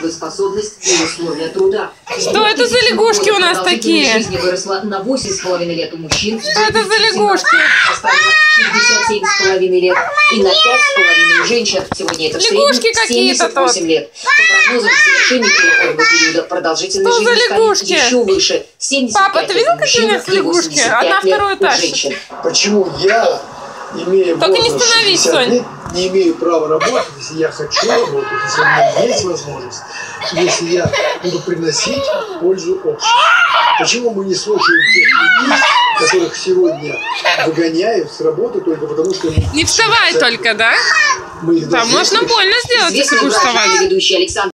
трудоспособность и условия труда. Что это за лягушки у нас такие? Жизнь выросла на 8,5 лет у мужчин. Что это за лягушки? Составила 67,5 лет. И на 5,5 у женщин. Сегодня это в лягушки среднем 78 лет. По прогнозам, в завершении переходного периода продолжительность жизни станет еще выше. 75 Папа, ты видел, какие у нас лягушки? Одна, второй этаж. Почему я, имея Только не возраст становись, 60 Сонь. лет, не имею права работать, если я хочу работать, если у меня есть возможность, если я буду приносить пользу обществу? Почему мы не слушаем тех людей, которых сегодня выгоняют с работы только потому, что... Не вставай только, да? Мы их Да, можно больно сделать, если будешь вставать. Ведущий Александр